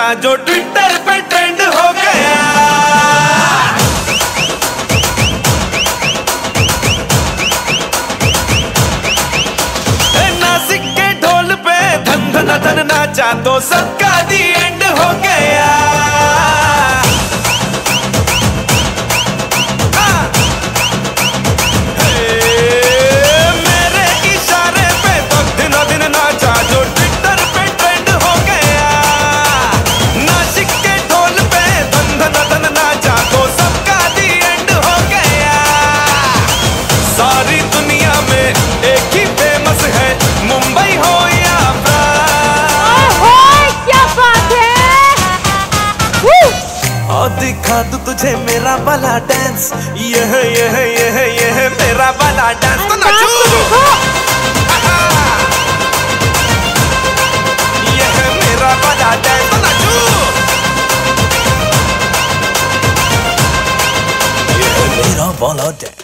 नाचा जो ट्विटर पे ट्रेंड हो गया। नासिक के ढोल पे धन धन धन नाचा तो सबका दी एंड हो गया। मेरे इशारे पे तो दिनों दिन नाचा जो ट्विटर पे ट्रेंड हो गया। नासिक के ढोल पे धन धन धन नाचा तो सबका दी एंड हो गया। सारी दुनिया में एक ही फेमस है, मुंबई हो या क्या बात है। और दिखा दूं तुझे मेरा वाला डांस, यह मेरा वाला डांस तो नाचू। यह मेरा वाला डांस तो नाचू। यह मेरा वाला डांस।